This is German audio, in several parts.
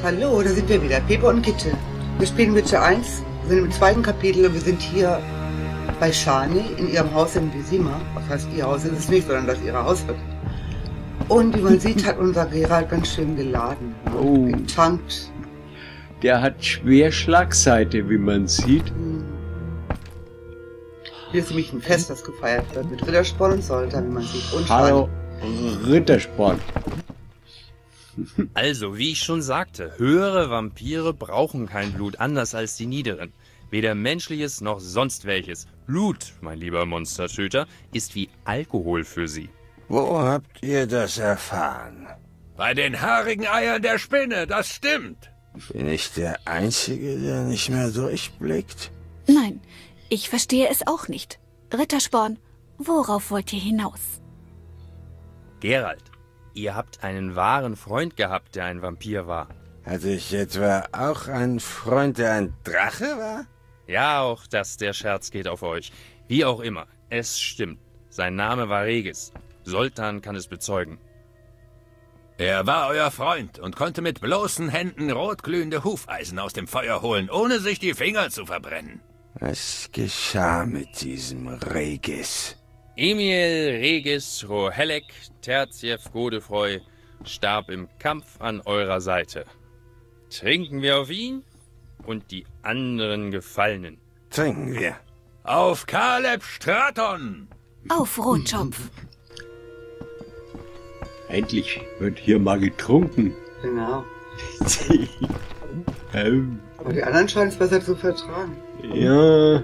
Hallo, da sind wir wieder, Pepe und Gitte. Wir spielen Witcher 1, sind im zweiten Kapitel und wir sind hier bei Shani in ihrem Haus in Vizima. Was heißt ihr Haus? Ist es nicht, sondern das ihr Haus wird. Und wie man sieht, hat unser Geralt ganz schön geladen. Oh. Getankt. Der hat schwer Schlagseite, wie man sieht. Hier ist nämlich ein Fest, das gefeiert wird mit Rittersporn und Soltan, wie man sieht. Und Hallo, Rittersporn. Also, wie ich schon sagte, höhere Vampire brauchen kein Blut, anders als die niederen. Weder menschliches noch sonst welches. Blut, mein lieber Monstertöter, ist wie Alkohol für sie. Wo habt ihr das erfahren? Bei den haarigen Eiern der Spinne, das stimmt. Bin ich der Einzige, der nicht mehr durchblickt? Nein, ich verstehe es auch nicht. Rittersporn, worauf wollt ihr hinaus? Geralt, ihr habt einen wahren Freund gehabt, der ein Vampir war. Hatte ich etwa auch einen Freund, der ein Drache war? Ja, auch das, der Scherz geht auf euch. Wie auch immer, es stimmt. Sein Name war Regis. Soltan kann es bezeugen. Er war euer Freund und konnte mit bloßen Händen rotglühende Hufeisen aus dem Feuer holen, ohne sich die Finger zu verbrennen. Was geschah mit diesem Regis? Emil Regis Rohellek Terziew Godefroy starb im Kampf an eurer Seite. Trinken wir auf ihn und die anderen Gefallenen. Trinken wir. Auf Kaleb Straton! Auf Rotschopf. Endlich wird hier mal getrunken. Genau. Ähm, Aber die anderen scheinen es besser zu vertragen. ja.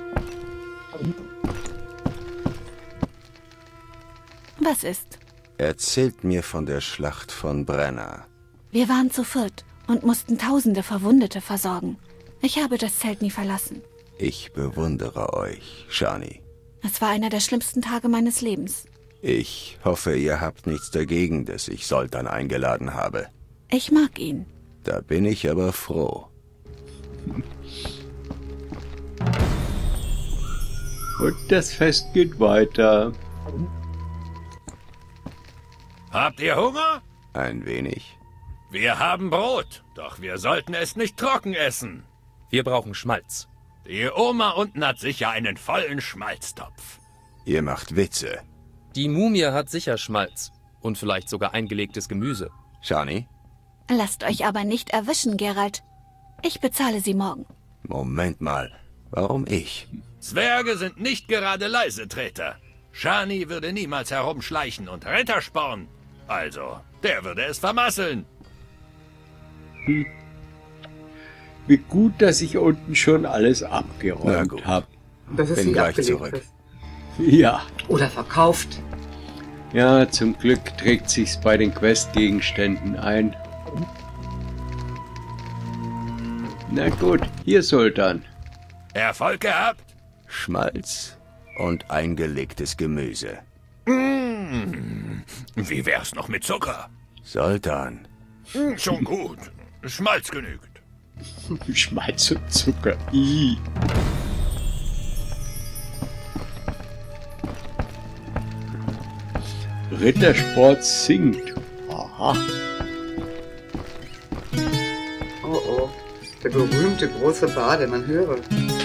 Was ist? Erzählt mir von der Schlacht von Brenna. Wir waren zu viert und mussten tausende Verwundete versorgen. Ich habe das Zelt nie verlassen. Ich bewundere euch, Shani. Es war einer der schlimmsten Tage meines Lebens. Ich hoffe, ihr habt nichts dagegen, dass ich Soltan eingeladen habe. Ich mag ihn. Da bin ich aber froh. Und das Fest geht weiter. Habt ihr Hunger? Ein wenig. Wir haben Brot, doch wir sollten es nicht trocken essen. Wir brauchen Schmalz. Die Oma unten hat sicher einen vollen Schmalztopf. Ihr macht Witze. Die Mumie hat sicher Schmalz und vielleicht sogar eingelegtes Gemüse. Shani? Lasst euch aber nicht erwischen, Geralt. Ich bezahle sie morgen. Moment mal. Warum ich? Zwerge sind nicht gerade Leisetreter. Shani würde niemals herumschleichen und Rittersporn. Also, der würde es vermasseln. Wie gut, dass ich unten schon alles Na abgeräumt gut. habe. Das ist Bin nicht gleich abgelegt zurück. ist. Ja. Oder verkauft. Ja, zum Glück trägt sich's bei den Questgegenständen ein. Na gut, hier Soltan. Erfolg gehabt? Schmalz und eingelegtes Gemüse. Wie wär's noch mit Zucker? Soltan. Schon gut. Schmalz genügt. Schmalz und Zucker. I. Rittersport singt. Aha. Oh oh. Der berühmte große Bade, man höre.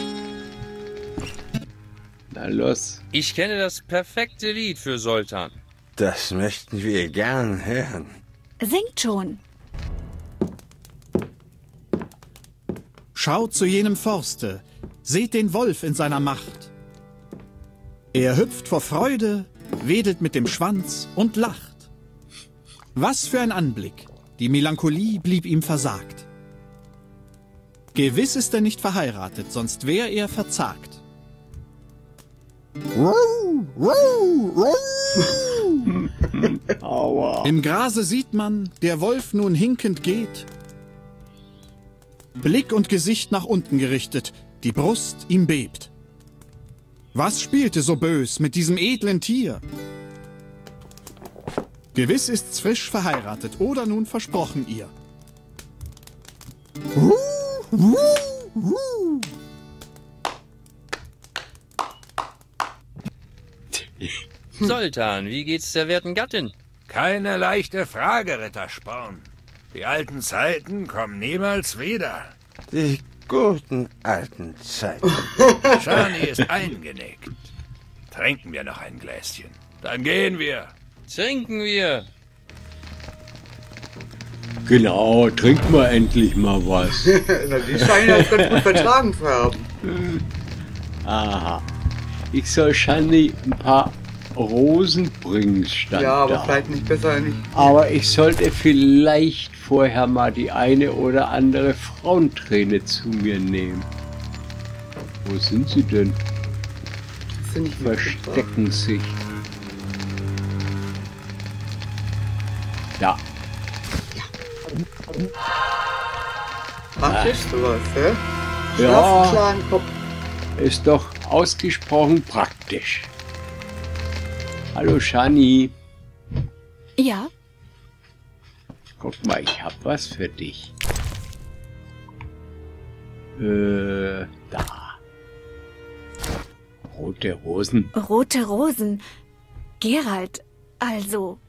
Na los. Ich kenne das perfekte Lied für Soltan. Das möchten wir gern hören. Singt schon. Schaut zu jenem Forste, seht den Wolf in seiner Macht. Er hüpft vor Freude, wedelt mit dem Schwanz und lacht. Was für ein Anblick, die Melancholie blieb ihm versagt. Gewiss ist er nicht verheiratet, sonst wär er verzagt. Aua. Im Grase sieht man, der Wolf nun hinkend geht. Blick und Gesicht nach unten gerichtet, die Brust ihm bebt. Was spielte so bös mit diesem edlen Tier? Gewiss ist's frisch verheiratet oder nun versprochen ihr. Soltan, wie geht's der werten Gattin? Keine leichte Frage, Rittersporn. Die alten Zeiten kommen niemals wieder. Die guten alten Zeiten. Shani ist eingenickt. Trinken wir noch ein Gläschen. Dann gehen wir. Trinken wir. Genau, trinken wir endlich mal was. Na, die scheinen das ganz gut vertragen zu haben. Aha. Ich soll Shani ein paar Rosen bringen, stand Ja, aber da. vielleicht nicht besser nicht. Aber ich sollte vielleicht vorher mal die eine oder andere Frauenträne zu mir nehmen. Wo sind sie denn? Das finde ich Verstecken sich. Ja, Praktisch sowas, ne? Ja. Schlafen, klaren Kopf. ist doch ausgesprochen praktisch. Hallo Shani. Ja, Guck mal, ich hab was für dich. Da. Rote Rosen. rote Rosen. Gerald, also,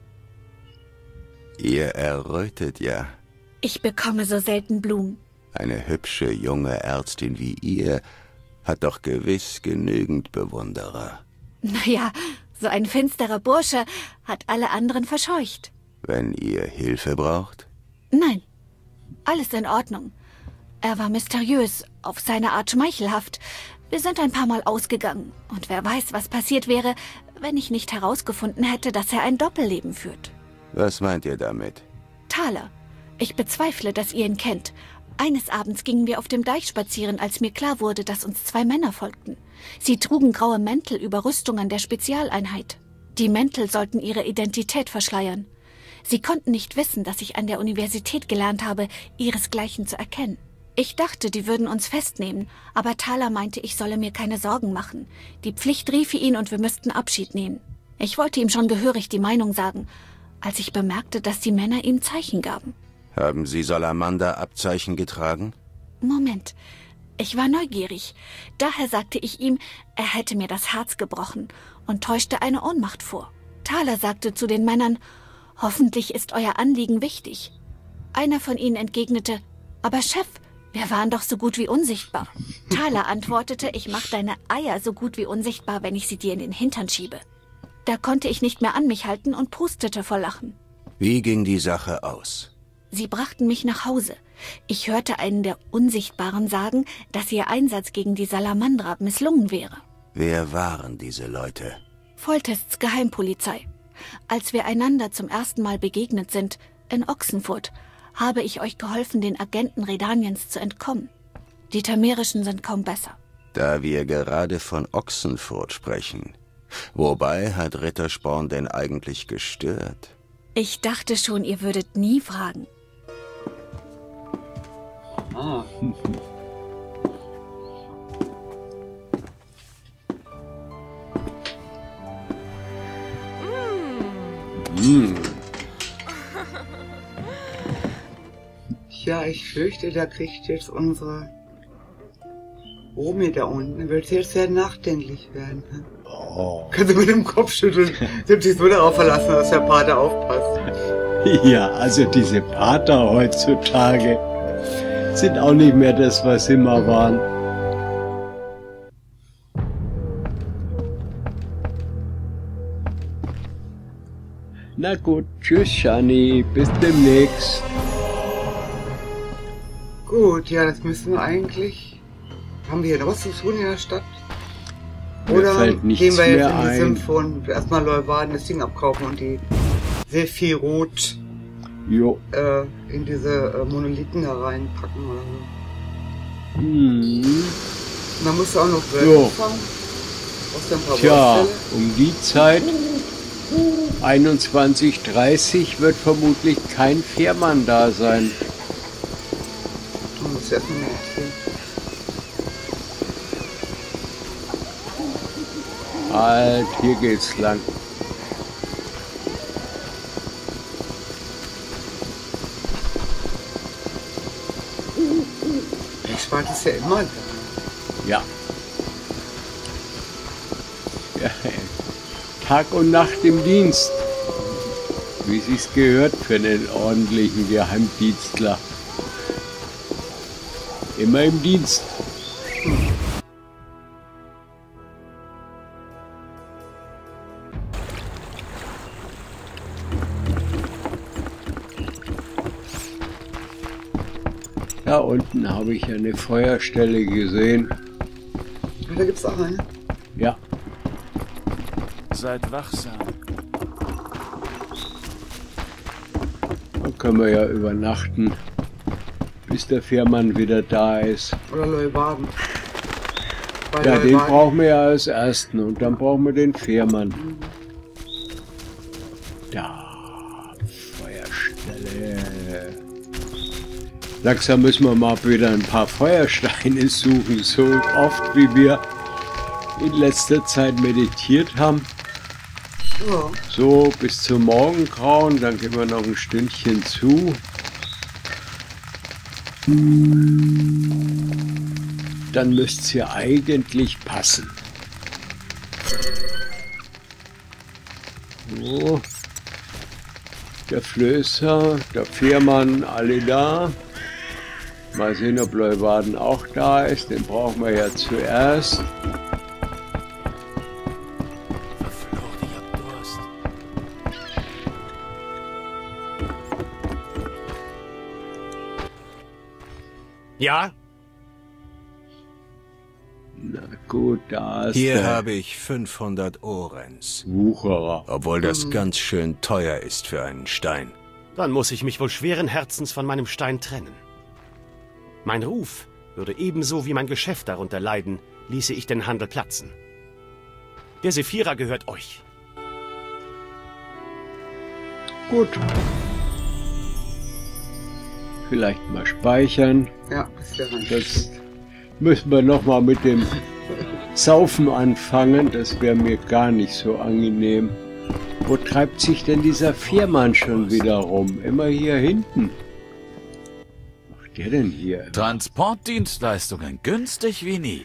Ihr errötet ja. ich bekomme so selten Blumen. Eine hübsche junge Ärztin wie ihr hat doch gewiss genügend Bewunderer. Naja, so ein finsterer Bursche hat alle anderen verscheucht. Wenn ihr Hilfe braucht? Nein, alles in Ordnung. Er war mysteriös, auf seine Art schmeichelhaft. Wir sind ein paar Mal ausgegangen. Und wer weiß, was passiert wäre, wenn ich nicht herausgefunden hätte, dass er ein Doppelleben führt. Was meint ihr damit? Thaler, ich bezweifle, dass ihr ihn kennt. Eines Abends gingen wir auf dem Deich spazieren, als mir klar wurde, dass uns 2 Männer folgten. Sie trugen graue Mäntel über Rüstungen der Spezialeinheit. Die Mäntel sollten ihre Identität verschleiern. Sie konnten nicht wissen, dass ich an der Universität gelernt habe, ihresgleichen zu erkennen. Ich dachte, die würden uns festnehmen, aber Thaler meinte, ich solle mir keine Sorgen machen. Die Pflicht riefe ihn und wir müssten Abschied nehmen. Ich wollte ihm schon gehörig die Meinung sagen, als ich bemerkte, dass die Männer ihm Zeichen gaben. Haben Sie Salamander-Abzeichen getragen? Moment, ich war neugierig. Daher sagte ich ihm, er hätte mir das Herz gebrochen und täuschte eine Ohnmacht vor. Thaler sagte zu den Männern, hoffentlich ist euer Anliegen wichtig. Einer von ihnen entgegnete, aber Chef, wir waren doch so gut wie unsichtbar. Thaler antwortete, ich mach deine Eier so gut wie unsichtbar, wenn ich sie dir in den Hintern schiebe. Da konnte ich nicht mehr an mich halten und prustete vor Lachen. Wie ging die Sache aus? Sie brachten mich nach Hause. Ich hörte einen der Unsichtbaren sagen, dass ihr Einsatz gegen die Salamandra misslungen wäre. Wer waren diese Leute? Foltests Geheimpolizei. Als wir einander zum ersten Mal begegnet sind, in Ochsenfurt, habe ich euch geholfen, den Agenten Redaniens zu entkommen. Die Tamerischen sind kaum besser. Da wir gerade von Ochsenfurt sprechen. Wobei hat Rittersporn denn eigentlich gestört? Ich dachte schon, ihr würdet nie fragen. Ah. Ja, ich fürchte, da kriegt jetzt unsere Omi da unten, wird jetzt sehr nachdenklich werden. Ne? Oh. Kannst du mit dem Kopf schütteln. Sie hat sich so darauf verlassen, dass der Pater aufpasst. Ja, also diese Pater heutzutage sind auch nicht mehr das, was sie mal waren. Na gut, tschüss Shani, bis demnächst. Gut, ja, das müssen wir eigentlich... Haben wir hier noch was zu tun in der Stadt? Mir Oder fällt nichts gehen wir jetzt mehr in die ein. Sümpfe und erstmal Leuwarden das Ding abkaufen und die Sephirot Jo. in diese Monolithen da reinpacken oder so. Hm. Und dann musst du auch noch Jo. Wölfe fangen. Aus ein paar Tja, Wurfstelle. um die Zeit, 21:30, wird vermutlich kein Fährmann da sein. Du musst erstmal noch erzählen. Halt, hier geht's lang. Der Schwarz ist ja immer da. Ja. Ja. Tag und Nacht im Dienst. Wie sich's gehört für einen ordentlichen Geheimdienstler. Immer im Dienst. Da unten habe ich eine Feuerstelle gesehen. Da gibt's auch eine. Ja. Seid wachsam. Da können wir ja übernachten, bis der Fährmann wieder da ist. Oder Leeuwarden. Ja, den brauchen wir ja als ersten und dann brauchen wir den Fährmann. Da, Feuerstelle. Langsam müssen wir mal wieder ein paar Feuersteine suchen, so oft wie wir in letzter Zeit meditiert haben. Ja. So, bis zum Morgengrauen, dann gehen wir noch ein Stündchen zu. Dann müsste es ja eigentlich passen. So. Der Flößer, der Fährmann, alle da. Mal sehen, ob Leeuwarden auch da ist. Den brauchen wir ja zuerst. Verflucht, ich hab Durst. Ja? Na gut, da ist Hier der habe ich 500 Orens. Wucherer. Obwohl das ganz schön teuer ist für einen Stein. Dann muss ich mich wohl schweren Herzens von meinem Stein trennen. Mein Ruf würde ebenso wie mein Geschäft darunter leiden, ließe ich den Handel platzen. Der Sephira gehört euch. Gut. Vielleicht mal speichern. Ja, das wäre ein Das müssen wir noch mal mit dem Saufen anfangen. Das wäre mir gar nicht so angenehm. Wo treibt sich denn dieser Fährmann schon wieder rum? Immer hier hinten. Was macht der denn hier? Transportdienstleistungen günstig wie nie.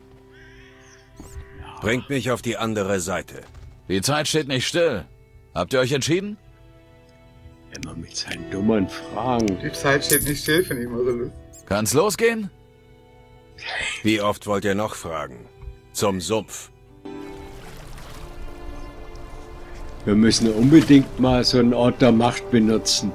Bringt mich auf die andere Seite. Die Zeit steht nicht still. Habt ihr euch entschieden? Immer mit seinen dummen Fragen. Die Zeit steht nicht still, finde ich mal so lustig. Kann's losgehen? Wie oft wollt ihr noch fragen? Zum Sumpf. Wir müssen unbedingt mal so einen Ort der Macht benutzen.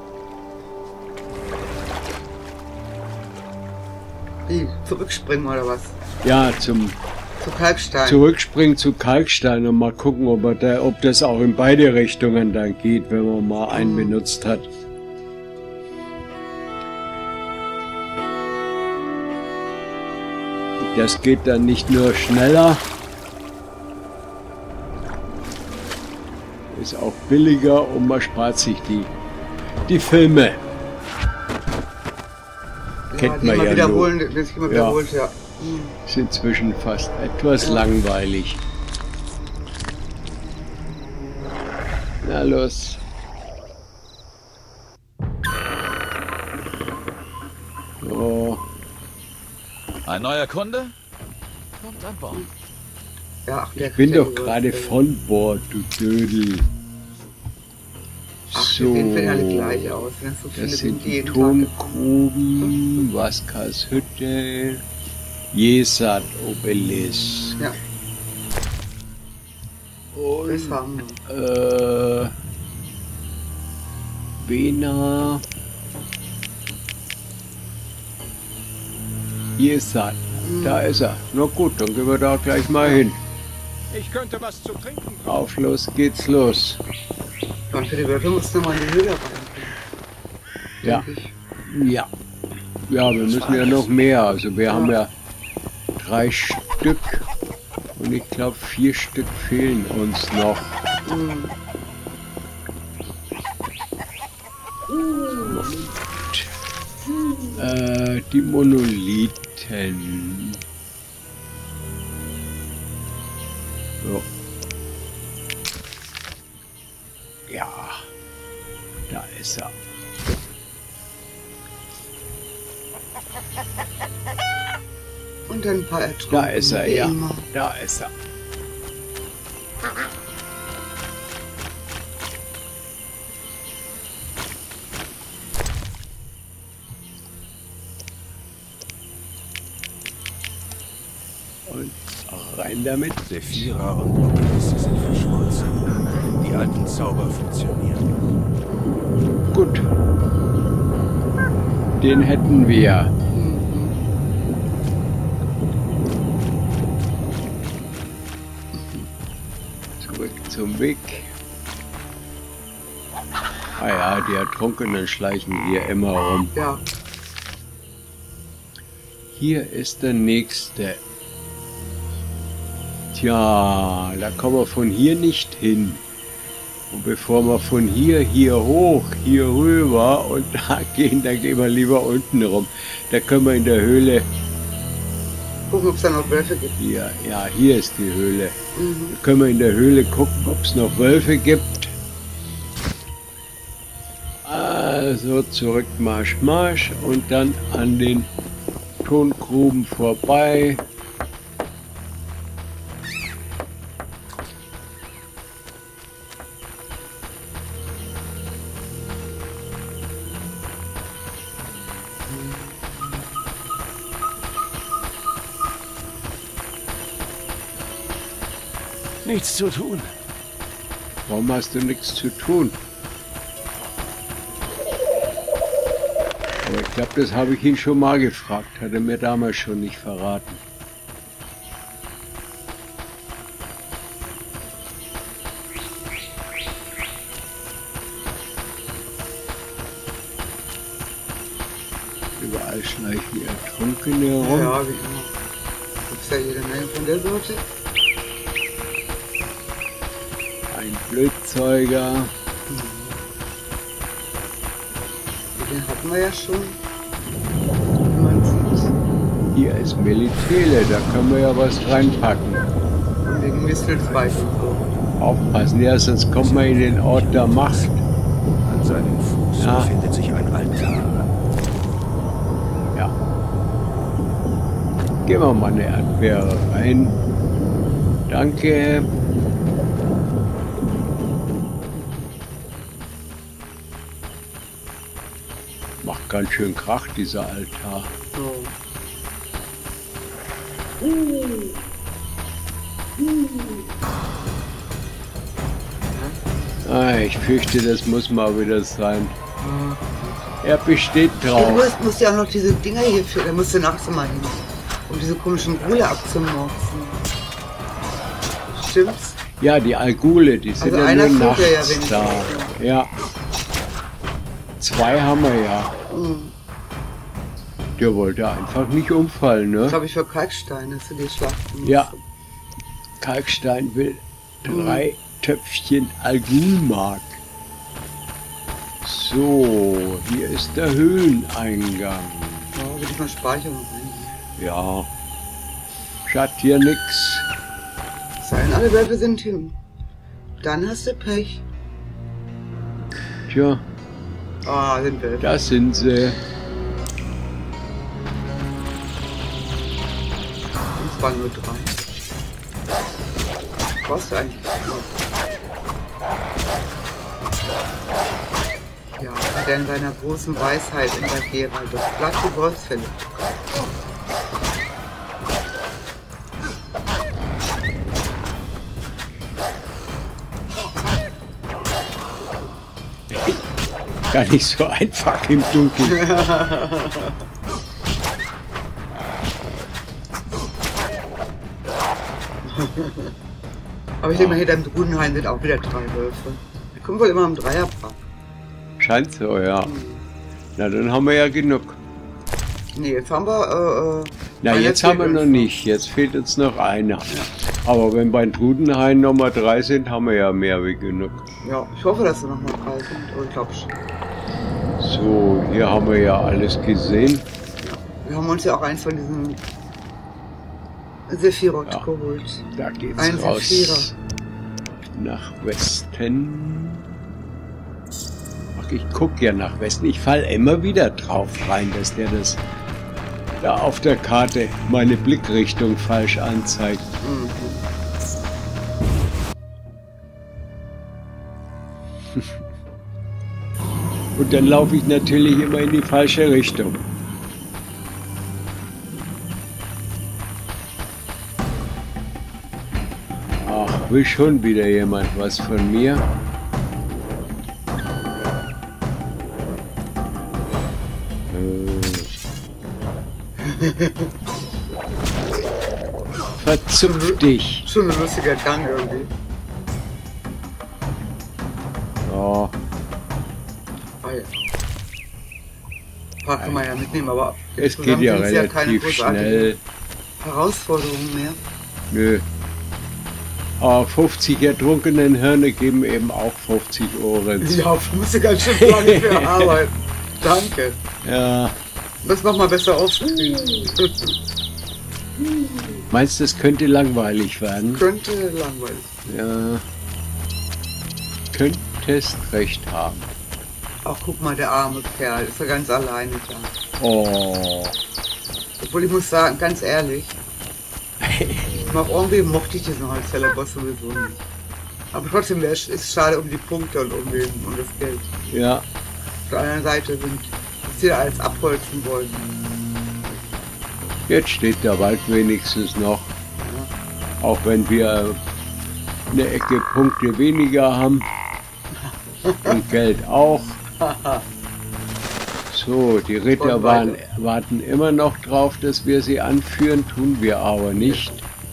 Wie? Zurückspringen oder was? Ja, zum Zu Kalkstein. Zurückspringen zu Kalkstein und mal gucken, ob das auch in beide Richtungen dann geht, wenn man mal einen benutzt hat. Das geht dann nicht nur schneller, ist auch billiger und man spart sich die Filme. Ja, Kennt die man immer ja wiederholen, nur. die sich immer wiederholt, ja. Ist inzwischen fast etwas langweilig. Na los. So. Ein neuer Kunde? Kommt an Bord. Ja, ach, der Ich bin kriegt ja doch die gerade Würste. von Bord, du Dödel. Ach, die So, sehen für alle gleich aus. Wenn es so viele das sind, sind die die jeden Tag. Turmgruben, Vaskars Hütte, Jesat Obelisk. Ja, Und das haben wir. Bena. Jesat, da ist er. Na gut, dann gehen wir da gleich mal hin. Ich könnte was zu trinken. Auf los geht's los. Und für die Würfel musst du mal in die Höhle rein. Ja, Denke ich. ja. Ja, wir müssen ja noch mehr. Also wir haben ja 3 Stück und ich glaube 4 Stück fehlen uns noch. Die Monolithen. So. Ja, da ist er. Und dann ein paar ertrunken. Da ist er, wie ja. immer. Da ist er. Rein damit. Sephira und Oculus sind verschmolzen. Die alten Zauber funktionieren. Gut. Den hätten wir. Zurück zum Weg. Ah ja, die Ertrunkenen schleichen hier immer rum. Ja. Hier ist der nächste. Tja, da kommen wir von hier nicht hin. Und bevor wir von hier hoch, hier rüber und da gehen, dann gehen wir lieber unten rum. Da können wir in der Höhle... Gucken, ob es da noch Wölfe gibt. Ja, hier ist die Höhle. Da können wir in der Höhle gucken, ob es noch Wölfe gibt. Also zurück, Marsch, Marsch und dann an den Tongruben vorbei. Nichts zu tun. Warum hast du nichts zu tun? Aber ich glaube, das habe ich ihn schon mal gefragt. Hat er mir damals schon nicht verraten. Überall schleichen Ertrunkene herum. Ja, wie immer. Gibt's ja jede Menge von der Sorte. Ein Blödzeuger. Den hatten wir ja schon. Wie man sieht. Hier ist Melitele, da können wir ja was reinpacken. Wegen Mistelsbeißen. Aufpassen, ja, sonst kommt man in den Ort der Macht. An seinem Fuß befindet sich ein Altar. Ja. Gehen wir mal eine Erdbeere rein. Danke. Macht ganz schön Krach, dieser Altar. Ich fürchte, das muss mal wieder sein. Er besteht drauf. Du musst ja auch noch diese Dinger hier für, da musst du nachts mal hin, um diese komischen Gule abzumorpsen. Stimmt's? Ja, die Algule, die sind Also ja einer nur fehlt ja nachts wenigstens. da. Ja. 2 haben wir ja. Der wollte einfach nicht umfallen, ne? Das habe ich für Kalkstein, dass du die schlachten musst. Ja. Kalkstein will 3 Töpfchen Algulmark. So, hier ist der Höhleneingang. Ja, will ich mal speichern und rein. Ja. Schaut hier nix. Sein, alle Wölfe sind hin. Dann hast du Pech. Tja, Ah, sind Wölfe. da sind sie. Es waren nur 3. Was eigentlich? Ja, hat er in seiner großen Weisheit in der Gerald das Blatt die Wolfsfälle. Gar nicht so einfach im Dunkeln. Aber ich denke mal, hier im Drudenhain sind auch wieder 3 Wölfe. Wir kommen wohl immer am Dreierpack. Scheint so, ja. Na, dann haben wir ja genug. Nee, jetzt haben wir, Na, einer jetzt haben wir fehlt noch uns nicht. Jetzt fehlt uns noch einer. Aber wenn bei Drudenhain Nummer 3 sind, haben wir ja mehr wie genug. Ja, ich hoffe, dass wir noch mal 3 sind. Aber ich glaube schon. So, hier haben wir ja alles gesehen. Wir haben uns ja auch eins von diesen Sephiroth Ja. geholt. Da geht's Ein raus. Sephira. Nach Westen. Ach, ich gucke ja nach Westen. Ich falle immer wieder drauf rein, dass der das da auf der Karte meine Blickrichtung falsch anzeigt. Und dann laufe ich natürlich immer in die falsche Richtung. Will schon wieder jemand was von mir? Verzupf dich. Schon ein lustiger Gang irgendwie. Ja. Ah ja. Ein paar kann man ja mitnehmen, aber Es geht ja relativ schnell. Herausforderungen mehr. Nö. Aber 50 ertrunkenen Hirne geben eben auch 50 Ohren. Ja, musst du ganz schön lange für arbeiten. Danke. Ja. Das mach mal besser aufschreiben. Meinst du, das könnte langweilig werden? Könnte langweilig. Ja. Könntest recht haben. Ach, guck mal, der arme Kerl. Ist er ganz alleine da. Oh. Obwohl ich muss sagen, ganz ehrlich, irgendwie mochte ich diesen Holzfällerboss sowieso nicht. Aber trotzdem ist es schade um die Punkte und um das Geld. Ja. Auf der anderen Seite sind sie da alles abholzen wollen. Jetzt steht der Wald wenigstens noch. Ja. Auch wenn wir eine Ecke Punkte weniger haben. Und Geld auch. So, die Ritter warten immer noch drauf, dass wir sie anführen, tun wir aber nicht.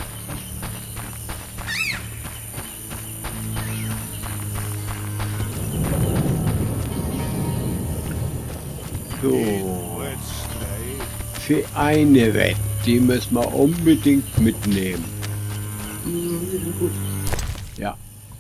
So, für eine Wette, die müssen wir unbedingt mitnehmen. Ja.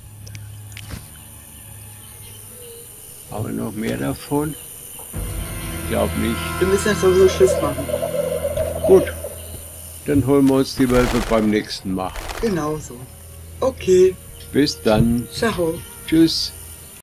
Haben wir noch mehr davon? Ich glaube nicht. Wir müssen jetzt sowieso Schiff machen. Gut, dann holen wir uns die Wölfe beim nächsten Mal. Genau so. Okay. Bis dann. Ciao. Tschüss.